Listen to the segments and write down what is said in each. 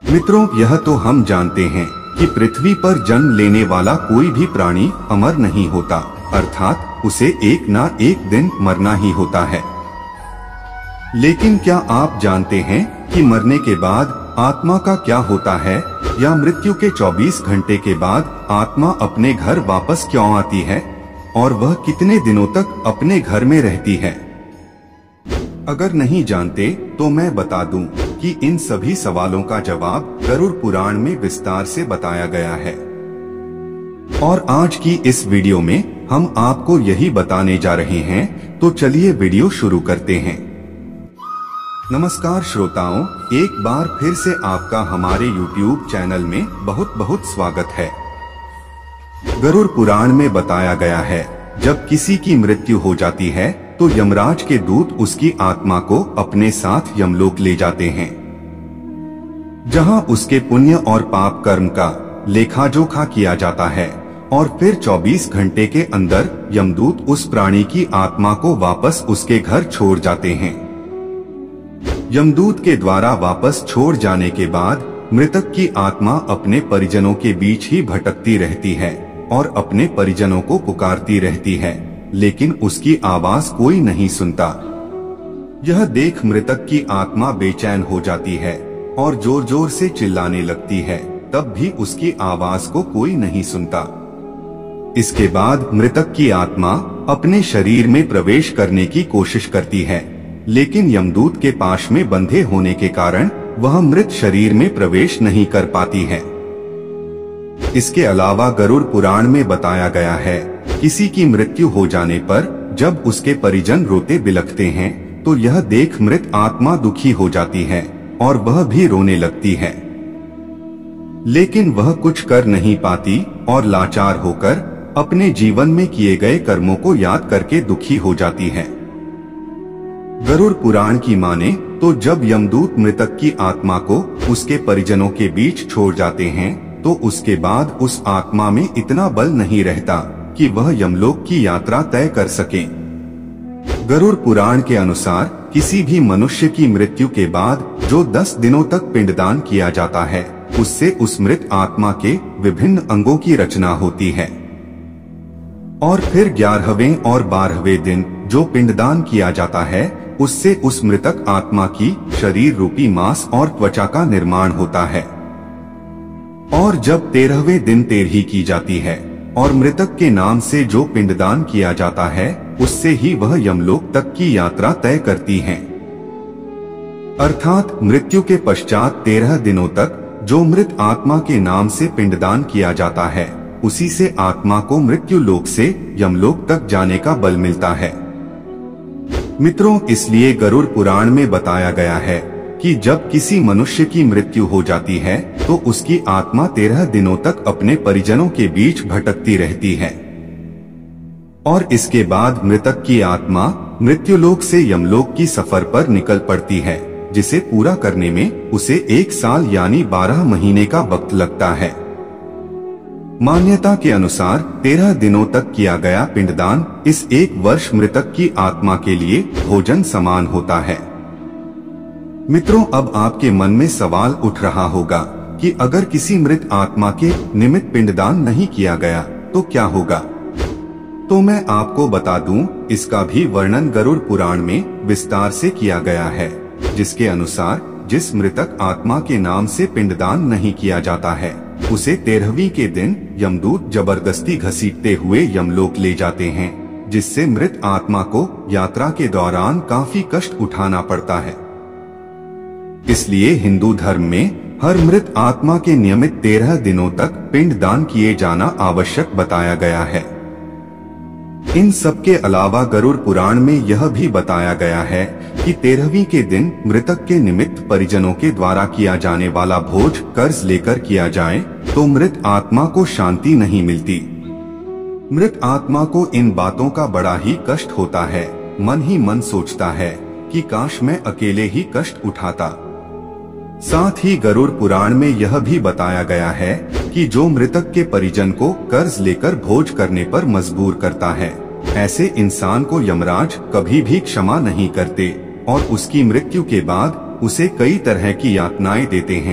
मित्रों, यह तो हम जानते हैं कि पृथ्वी पर जन्म लेने वाला कोई भी प्राणी अमर नहीं होता, अर्थात उसे एक ना एक दिन मरना ही होता है। लेकिन क्या आप जानते हैं कि मरने के बाद आत्मा का क्या होता है, या मृत्यु के 24 घंटे के बाद आत्मा अपने घर वापस क्यों आती है और वह कितने दिनों तक अपने घर में रहती है? अगर नहीं जानते तो मैं बता दूं कि इन सभी सवालों का जवाब गरुड़ पुराण में विस्तार से बताया गया है। और आज की इस वीडियो में हम आपको यही बताने जा रहे हैं, तो चलिए वीडियो शुरू करते हैं। नमस्कार श्रोताओं, एक बार फिर से आपका हमारे YouTube चैनल में बहुत बहुत स्वागत है। गरुड़ पुराण में बताया गया है, जब किसी की मृत्यु हो जाती है तो यमराज के दूत उसकी आत्मा को अपने साथ यमलोक ले जाते हैं, जहां उसके पुण्य और पाप कर्म का लेखा जोखा किया जाता है, और फिर 24 घंटे के अंदर यमदूत उस प्राणी की आत्मा को वापस उसके घर छोड़ जाते हैं। यमदूत के द्वारा वापस छोड़ जाने के बाद मृतक की आत्मा अपने परिजनों के बीच ही भटकती रहती है और अपने परिजनों को पुकारती रहती है, लेकिन उसकी आवाज कोई नहीं सुनता। यह देख मृतक की आत्मा बेचैन हो जाती है और जोर जोर से चिल्लाने लगती है, तब भी उसकी आवाज को कोई नहीं सुनता। इसके बाद मृतक की आत्मा अपने शरीर में प्रवेश करने की कोशिश करती है, लेकिन यमदूत के पाश में बंधे होने के कारण वह मृत शरीर में प्रवेश नहीं कर पाती है। इसके अलावा गरुड़ पुराण में बताया गया है, किसी की मृत्यु हो जाने पर जब उसके परिजन रोते बिलखते हैं तो यह देख मृत आत्मा दुखी हो जाती है और वह भी रोने लगती है, लेकिन वह कुछ कर नहीं पाती और लाचार होकर अपने जीवन में किए गए कर्मों को याद करके दुखी हो जाती है। गरुड़ पुराण की माने तो जब यमदूत मृतक की आत्मा को उसके परिजनों के बीच छोड़ जाते हैं तो उसके बाद उस आत्मा में इतना बल नहीं रहता कि वह यमलोक की यात्रा तय कर सके। गरुड़ पुराण के अनुसार किसी भी मनुष्य की मृत्यु के बाद जो 10 दिनों तक पिंडदान किया जाता है, उससे उस मृत आत्मा के विभिन्न अंगों की रचना होती है, और फिर 11वें और 12वें दिन जो पिंडदान किया जाता है, उससे उस मृतक आत्मा की शरीर रूपी मांस और त्वचा का निर्माण होता है। और जब 13वें दिन तेरही की जाती है और मृतक के नाम से जो पिंडदान किया जाता है, उससे ही वह यमलोक तक की यात्रा तय करती है। अर्थात मृत्यु के पश्चात 13 दिनों तक जो मृत आत्मा के नाम से पिंडदान किया जाता है, उसी से आत्मा को मृत्यु लोक से यमलोक तक जाने का बल मिलता है। मित्रों, इसलिए गरुड़ पुराण में बताया गया है कि जब किसी मनुष्य की मृत्यु हो जाती है तो उसकी आत्मा 13 दिनों तक अपने परिजनों के बीच भटकती रहती है, और इसके बाद मृतक की आत्मा मृत्युलोक से यमलोक की सफर पर निकल पड़ती है, जिसे पूरा करने में उसे 1 साल यानी 12 महीने का वक्त लगता है। मान्यता के अनुसार 13 दिनों तक किया गया पिंडदान इस 1 वर्ष मृतक की आत्मा के लिए भोजन समान होता है। मित्रों, अब आपके मन में सवाल उठ रहा होगा कि अगर किसी मृत आत्मा के निमित्त पिंडदान नहीं किया गया तो क्या होगा? तो मैं आपको बता दूं, इसका भी वर्णन गरुड़ पुराण में विस्तार से किया गया है, जिसके अनुसार जिस मृतक आत्मा के नाम से पिंडदान नहीं किया जाता है, उसे 13वीं के दिन यमदूत जबरदस्ती घसीटते हुए यमलोक ले जाते हैं, जिससे मृत आत्मा को यात्रा के दौरान काफी कष्ट उठाना पड़ता है। इसलिए हिंदू धर्म में हर मृत आत्मा के नियमित 13 दिनों तक पिंडदान किए जाना आवश्यक बताया गया है। इन सब के अलावा गरुड़ पुराण में यह भी बताया गया है कि 13वीं के दिन मृतक के निमित्त परिजनों के द्वारा किया जाने वाला भोज कर्ज लेकर किया जाए तो मृत आत्मा को शांति नहीं मिलती। मृत आत्मा को इन बातों का बड़ा ही कष्ट होता है, मन ही मन सोचता है कि काश मैं अकेले ही कष्ट उठाता। साथ ही गरुड़ पुराण में यह भी बताया गया है कि जो मृतक के परिजन को कर्ज लेकर भोज करने पर मजबूर करता है, ऐसे इंसान को यमराज कभी भी क्षमा नहीं करते और उसकी मृत्यु के बाद उसे कई तरह की यातनाएं देते हैं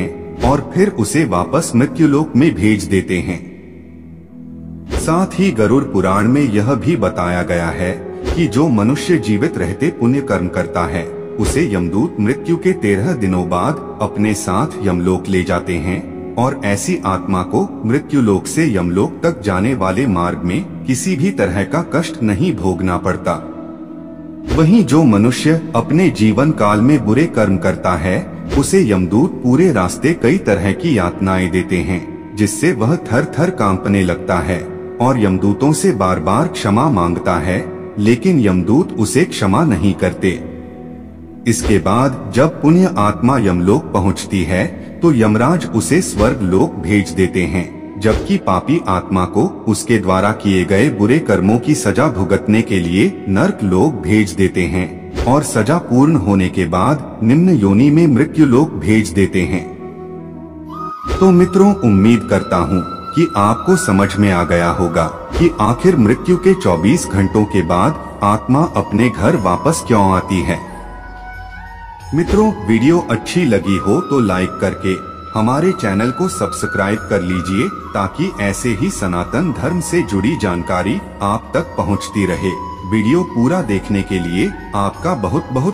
और फिर उसे वापस मृत्युलोक में भेज देते हैं। साथ ही गरुड़ पुराण में यह भी बताया गया है कि जो मनुष्य जीवित रहते पुण्य कर्म करता है उसे यमदूत मृत्यु के 13 दिनों बाद अपने साथ यमलोक ले जाते हैं और ऐसी आत्मा को मृत्युलोक से यमलोक तक जाने वाले मार्ग में किसी भी तरह का कष्ट नहीं भोगना पड़ता। वहीं जो मनुष्य अपने जीवन काल में बुरे कर्म करता है उसे यमदूत पूरे रास्ते कई तरह की यातनाएं देते हैं, जिससे वह थर थर कांपने लगता है और यमदूतों से बार बार क्षमा मांगता है, लेकिन यमदूत उसे क्षमा नहीं करते। इसके बाद जब पुण्य आत्मा यमलोक पहुंचती है तो यमराज उसे स्वर्ग लोक भेज देते हैं, जबकि पापी आत्मा को उसके द्वारा किए गए बुरे कर्मों की सजा भुगतने के लिए नर्क लोक भेज देते हैं और सजा पूर्ण होने के बाद निम्न योनि में मृत्यु लोक भेज देते हैं। तो मित्रों, उम्मीद करता हूँ कि आपको समझ में आ गया होगा कि आखिर मृत्यु के 24 घंटों के बाद आत्मा अपने घर वापस क्यों आती है। मित्रों, वीडियो अच्छी लगी हो तो लाइक करके हमारे चैनल को सब्सक्राइब कर लीजिए ताकि ऐसे ही सनातन धर्म से जुड़ी जानकारी आप तक पहुंचती रहे। वीडियो पूरा देखने के लिए आपका बहुत बहुत